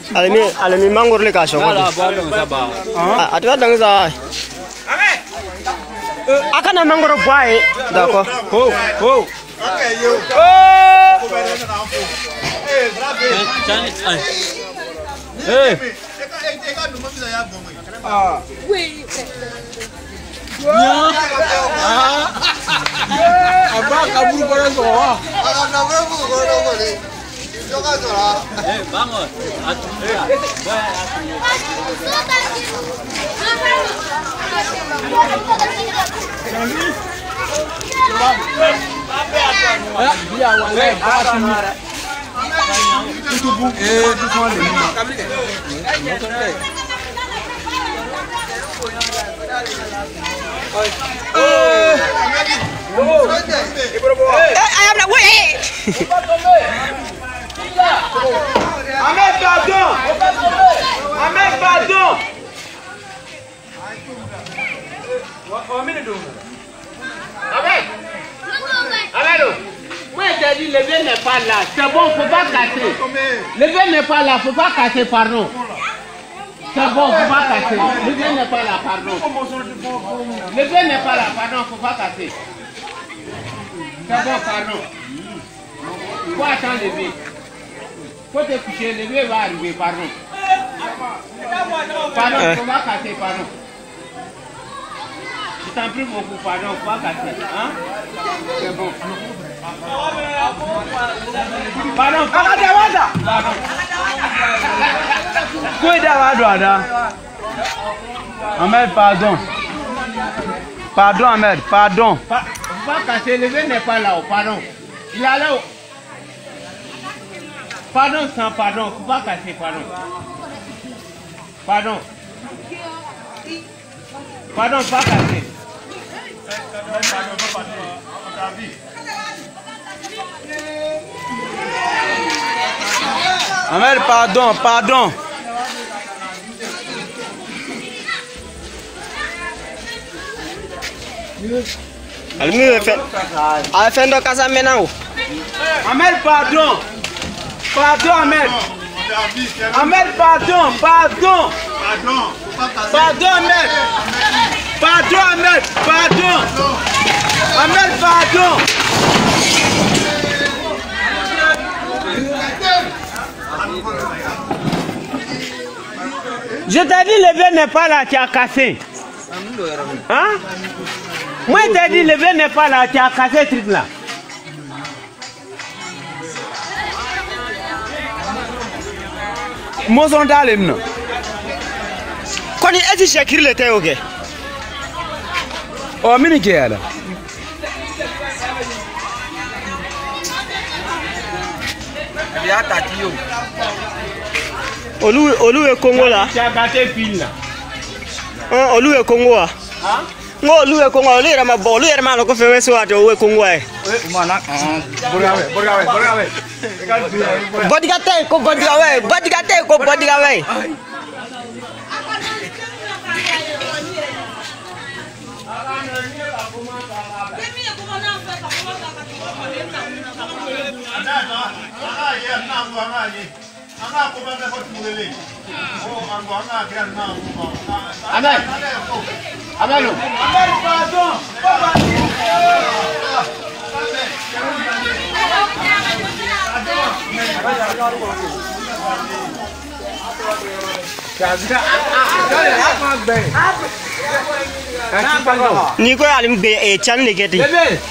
Alemi mangor le kasho. Voilà, bon ça va. Atwa dang za. Akana mangoro boy. D'accord. Oh. Oh. Hey. Ah. Oui. Vamos. Pardon. Moi j'ai dit le vieux n'est pas là, c'est bon, faut pas casser. Le vieux n'est pas là, faut pas casser, pardon. C'est bon, faut pas casser. Le vieux n'est pas là, pardon. Le vieux n'est pas là, pardon, faut pas casser. C'est bon, pardon. Faut attendre le vieux. Faut te coucher, le vieux va arriver, pardon. Pardon, faut pas casser, pardon. Je t'en prie beaucoup, pardon, faut pas casser. Hein? C'est bon. Pardon, Ahmed, pardon. Pardon, Ahmed, pardon. Faut pas casser, le vieux n'est pas là, pardon. Il est là. Pardon, sans pardon, faut pas casser, pardon. Pardon. Pardon, pas casser. Ahmed, pardon, pardon. Almi fait. A fait ndo kasa menao. Ahmed, pardon. Pardon, Ahmed. Ahmed, pardon, pardon. Pardon, Ahmed. Pardon, Ahmed. Pardon. Ahmed, pardon. Je t'ai dit, le vieux n'est pas là, tu as cassé. Hein? Moi, je t'ai dit, le vieux n'est pas là, tu as cassé ce truc-là. Moi, on a les noms. Quand il est Shakir le thé, ok? Oh, mini qui est là? Olu est Congo là. Tu as gâté pile là. Olu est Congo là. Hein? Non, Olu est Congo. Olu est ma bonne. Olu est ma loco fait ça. Olu est Congo. Bodigate, ko bodigaway. Bodigate, ko bodigaway. Amen. Amen. Amen, pardon. Ni ko alim be e chan le geti.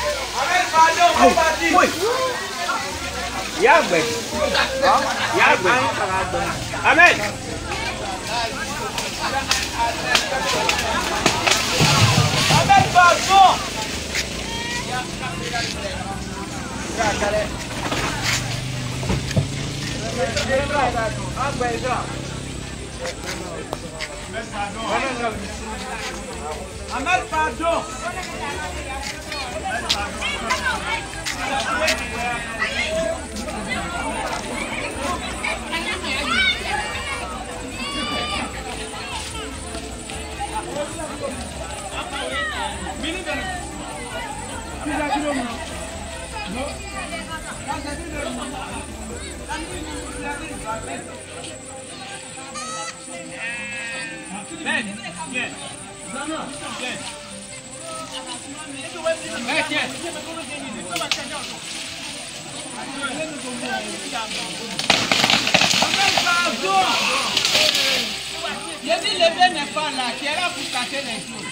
Amen. Amen, pardon. Amen, pardon. le bébé n'est pas là, qui est là pour casser les choses.